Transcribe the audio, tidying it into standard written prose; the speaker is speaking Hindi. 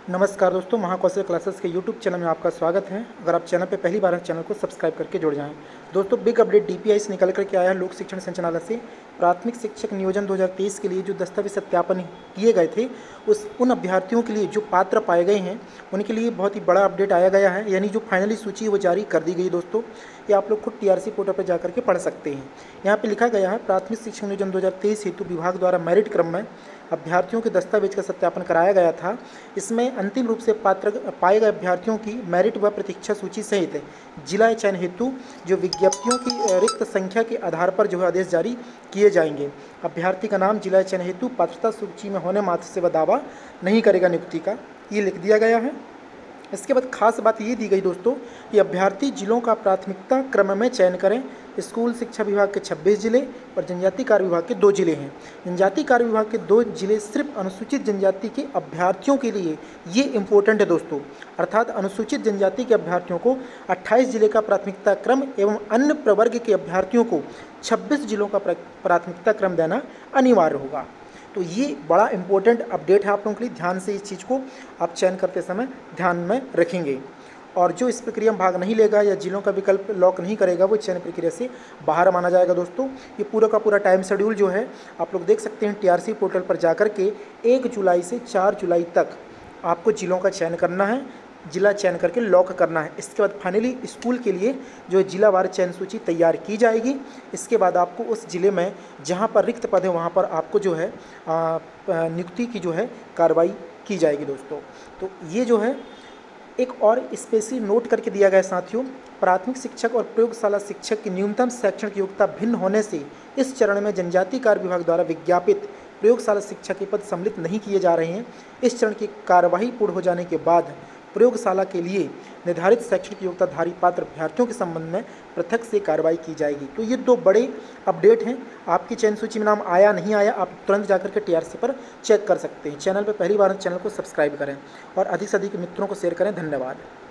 नमस्कार दोस्तों, महाकौशल क्लासेस के यूट्यूब चैनल में आपका स्वागत है। अगर आप चैनल पे पहली बार हैं, चैनल को सब्सक्राइब करके जुड़ जाएं। दोस्तों, बिग अपडेट डीपीआई से निकल करके आया है। लोक शिक्षण संचालनालय से प्राथमिक शिक्षक नियोजन 2023 के लिए जो दस्तावेज सत्यापन किए गए थे, उन अभ्यर्थियों के लिए जो पात्र पाए गए हैं उनके लिए बहुत ही बड़ा अपडेट आया गया है। यानी जो फाइनली सूची है वो जारी कर दी गई दोस्तों। ये आप लोग खुद टीआरसी पोर्टल पर जाकर के पढ़ सकते हैं। यहाँ पर लिखा गया है, प्राथमिक शिक्षक नियोजन 2023 हेतु विभाग द्वारा मेरिट क्रम में अभ्यर्थियों के दस्तावेज का सत्यापन कराया गया था। इसमें अंतिम रूप से पात्र पाए गए अभ्यर्थियों की मेरिट व प्रतीक्षा सूची सहित जिला चयन हेतु जो विज्ञप्तियों की रिक्त संख्या के आधार पर जो है आदेश जारी किए जाएंगे। अभ्यर्थी का नाम जिला चयन हेतु पात्रता सूची में होने मात्र से वह दावा नहीं करेगा नियुक्ति का, ये लिख दिया गया है। इसके बाद खास बात ये दी गई दोस्तों कि अभ्यर्थी जिलों का प्राथमिकता क्रम में चयन करें। स्कूल शिक्षा विभाग के 26 जिले और जनजाति कार्य विभाग के 2 जिले हैं। जनजाति कार्य विभाग के 2 जिले सिर्फ अनुसूचित जनजाति के अभ्यर्थियों के लिए ये इम्पोर्टेंट है दोस्तों। अर्थात अनुसूचित जनजाति के अभ्यर्थियों को 28 जिले का प्राथमिकता क्रम एवं अन्य प्रवर्ग के अभ्यर्थियों को 26 जिलों का प्राथमिकता क्रम देना अनिवार्य होगा। तो ये बड़ा इंपॉर्टेंट अपडेट है आप लोगों के लिए। ध्यान से इस चीज़ को आप चयन करते समय ध्यान में रखेंगे। और जो इस प्रक्रिया में भाग नहीं लेगा या जिलों का विकल्प लॉक नहीं करेगा वो चयन प्रक्रिया से बाहर माना जाएगा दोस्तों। ये पूरा का पूरा टाइम शेड्यूल जो है आप लोग देख सकते हैं टीआरसी पोर्टल पर जाकर के 1 जुलाई से 4 जुलाई तक आपको जिलों का चयन करना है, जिला चयन करके लॉक करना है। इसके बाद फाइनली स्कूल के लिए जो जिलावार चयन सूची तैयार की जाएगी। इसके बाद आपको उस ज़िले में जहां पर रिक्त पद है वहां पर आपको जो है नियुक्ति की जो है कार्रवाई की जाएगी दोस्तों। तो ये जो है एक और स्पेशली नोट करके दिया गया साथियों, प्राथमिक शिक्षक और प्रयोगशाला शिक्षक की न्यूनतम शैक्षणिक योग्यता भिन्न होने से इस चरण में जनजाति कार्य विभाग द्वारा विज्ञापित प्रयोगशाला शिक्षक के पद सम्मिलित नहीं किए जा रहे हैं। इस चरण की कार्यवाही पूर्ण हो जाने के बाद प्रयोगशाला के लिए निर्धारित शैक्षणिक योग्यताधारी पात्र अभ्यर्थियों के संबंध में पृथक से कार्रवाई की जाएगी। तो ये 2 बड़े अपडेट हैं। आपकी चयन सूची में नाम आया नहीं आया आप तुरंत जाकर के टीआरसी पर चेक कर सकते हैं। चैनल पर पहली बार चैनल को सब्सक्राइब करें और अधिक से अधिक मित्रों को शेयर करें। धन्यवाद।